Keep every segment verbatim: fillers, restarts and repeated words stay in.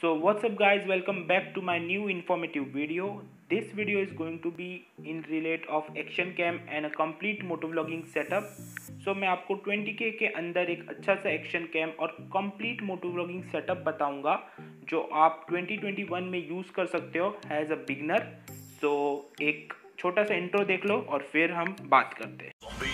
So what's up guys, welcome back to my new informative video. This video is going to be in relate of action cam and a complete motovlogging setup. So मैं आपको twenty के के अंदर एक अच्छा सा action cam और complete motovlogging setup बताऊंगा जो आप ट्वेंटी ट्वेंटी वन में यूज़ कर सकते हो एज अ बिगनर. सो एक छोटा सा इंट्रो देख लो और फिर हम बात करते हैं.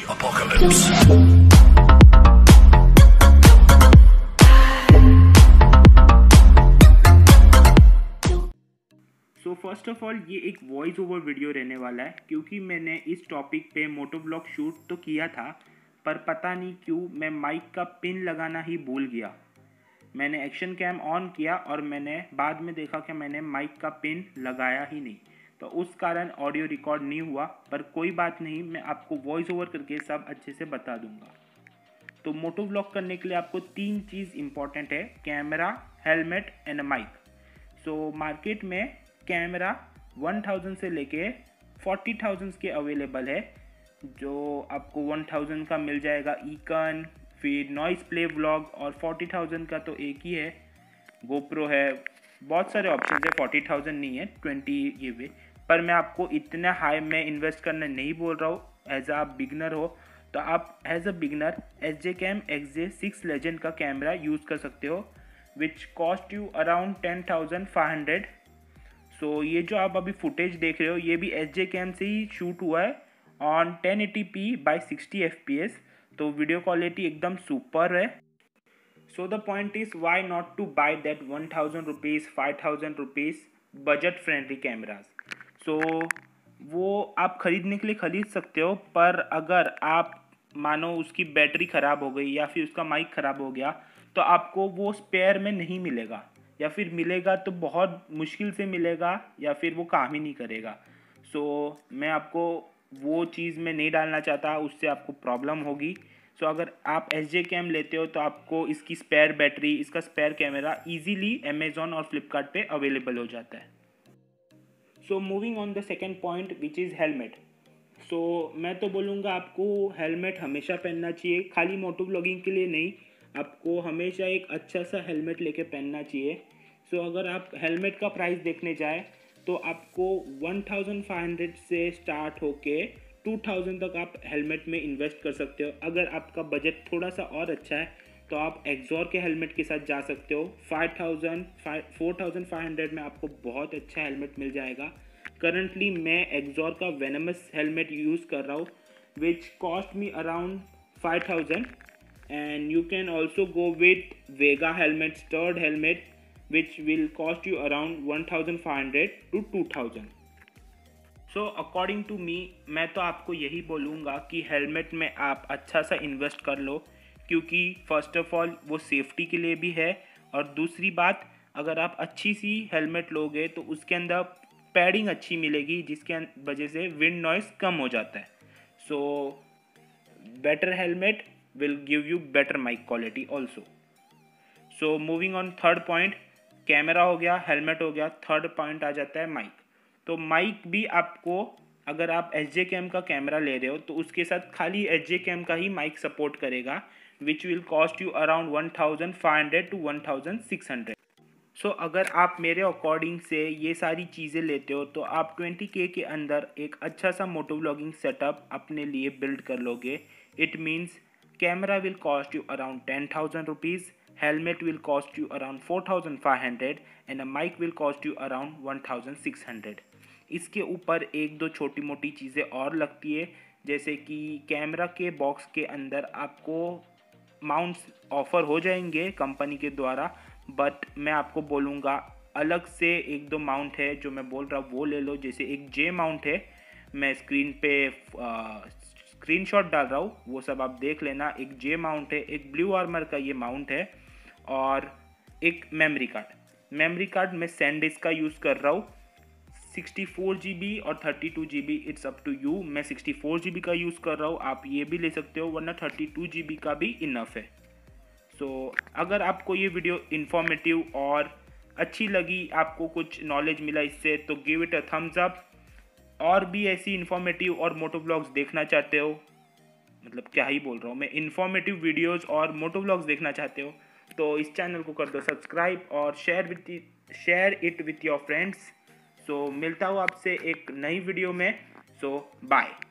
सो फर्स्ट ऑफ ऑल ये एक वॉइस ओवर वीडियो रहने वाला है क्योंकि मैंने इस टॉपिक पे मोटोव्लॉग शूट तो किया था पर पता नहीं क्यों मैं माइक का पिन लगाना ही भूल गया. मैंने एक्शन कैम ऑन किया और मैंने बाद में देखा कि मैंने माइक का पिन लगाया ही नहीं, तो उस कारण ऑडियो रिकॉर्ड नहीं हुआ. पर कोई बात नहीं, मैं आपको वॉइस ओवर करके सब अच्छे से बता दूंगा. तो मोटोव्लॉग करने के लिए आपको तीन चीज़ इंपॉर्टेंट है: camera, helmet and mic. So market में कैमरा वन थाउजेंड से लेके फोर्टी थाउजेंड के अवेलेबल है. जो आपको वन थाउजेंड का मिल जाएगा ईकन, फिर नॉइस प्ले व्लॉग, और फोर्टी थाउजेंड का तो एक ही है गोप्रो है. बहुत सारे ऑप्शन है, फोर्टी थाउजेंड नहीं है, ट्वेंटी ये वे. पर मैं आपको इतना हाई में इन्वेस्ट करना नहीं बोल रहा हूँ. एज आप बिगनर हो तो आप as a beginner S J cam X J six legend का कैमरा यूज़ कर सकते हो which cost you around ten thousand five hundred. So so, ये जो आप अभी फुटेज देख रहे हो ये भी एस जे कैम से ही शूट हुआ है on ten eighty p by sixty f p s. तो वीडियो क्वालिटी एकदम सुपर है. So the point is why not to buy that one thousand rupees five thousand rupees budget friendly cameras. So वो आप ख़रीदने के लिए ख़रीद सकते हो, पर अगर आप मानो उसकी बैटरी ख़राब हो गई या फिर उसका माइक ख़राब हो गया तो आपको वो स्पेयर में नहीं मिलेगा, या फिर मिलेगा तो बहुत मुश्किल से मिलेगा, या फिर वो काम ही नहीं करेगा. सो so, मैं आपको वो चीज़ में नहीं डालना चाहता, उससे आपको प्रॉब्लम होगी. सो so, अगर आप एस जे कैम लेते हो तो आपको इसकी स्पेयर बैटरी, इसका स्पेयर कैमरा इजीली अमेज़ॉन और फ्लिपकार्ट पे अवेलेबल हो जाता है. So moving on the second point which is helmet. So मैं तो बोलूँगा आपको हेलमेट हमेशा पहनना चाहिए, खाली मोटो व्लॉगिंग के लिए नहीं, आपको हमेशा एक अच्छा सा हेलमेट लेके पहनना चाहिए. सो so, अगर आप हेलमेट का प्राइस देखने जाए तो आपको वन थाउजेंड फाइव हंड्रेड से स्टार्ट होके टू थाउजेंड तक आप हेलमेट में इन्वेस्ट कर सकते हो. अगर आपका बजट थोड़ा सा और अच्छा है तो आप एक्सॉर के हेलमेट के साथ जा सकते हो. Five thousand four thousand five hundred में आपको बहुत अच्छा हेलमेट मिल जाएगा. करंटली मैं एक्सॉर का वेनमस हेलमेट यूज़ कर रहा हूँ which cost me around five thousand. and you can also go with Vega helmet, sturd helmet, which will cost you around one thousand five hundred to two thousand. So according to me, मैं तो आपको यही बोलूँगा कि helmet में आप अच्छा सा इन्वेस्ट कर लो, क्योंकि फर्स्ट ऑफ ऑल वो सेफ्टी के लिए भी है, और दूसरी बात अगर आप अच्छी सी हेलमेट लोगे तो उसके अंदर पैडिंग अच्छी मिलेगी जिसके वजह से विंड नॉइस कम हो जाता है. So better helmet will give you better mic quality also. So moving on third point, camera हो गया, हेलमेट हो गया, थर्ड पॉइंट आ जाता है माइक. तो माइक भी आपको, अगर आप एस जे कैम का कैमरा ले रहे हो तो उसके साथ खाली एस जे कैम का ही माइक सपोर्ट करेगा which will cost you around one thousand five hundred to one thousand six hundred. So अगर आप मेरे अकॉर्डिंग से ये सारी चीज़ें लेते हो तो आप ट्वेंटी के के अंदर एक अच्छा सा मोटोव्लॉगिंग सेटअप अपने लिए बिल्ड कर लोगे. It means camera will cost you around ten thousand rupees, helmet will cost you around four thousand five hundred and a mic will cost you around one thousand six hundred. इसके ऊपर एक दो छोटी मोटी चीज़ें और लगती है, जैसे कि कैमरा के बॉक्स के अंदर आपको माउंट्स ऑफ़र हो जाएंगे कंपनी के द्वारा, बट मैं आपको बोलूँगा अलग से एक दो माउंट है जो मैं बोल रहा हूँ वो ले लो. जैसे एक जे माउंट है, मैं स्क्रीन पे स्क्रीनशॉट डाल रहा हूँ, वो सब आप देख लेना. एक जे माउंट है, एक ब्लू आर्मर का ये माउंट है, और एक मेमोरी कार्ड. मेमोरी कार्ड मैं सैनडिस्क का यूज़ कर रहा हूँ, सिक्सटी फोर जी बी और thirty two G B, it's up to you. मैं सिक्सटी फोर जी बी का यूज़ कर रहा हूँ, आप ये भी ले सकते हो, वरना थर्टी टू जी बी का भी इनफ है. सो so, अगर आपको ये वीडियो इन्फॉर्मेटिव और अच्छी लगी, आपको कुछ नॉलेज मिला इससे, तो give it a thumbs up. और भी ऐसी इन्फॉर्मेटिव और मोटो व्लॉग्स देखना चाहते हो, मतलब क्या ही बोल रहा हूँ मैं, इन्फॉर्मेटिव वीडियोस और मोटो व्लॉग्स देखना चाहते हो तो इस चैनल को कर दो सब्सक्राइब और share with share it with your friends. So मिलता हूँ आपसे एक नई वीडियो में। So bye.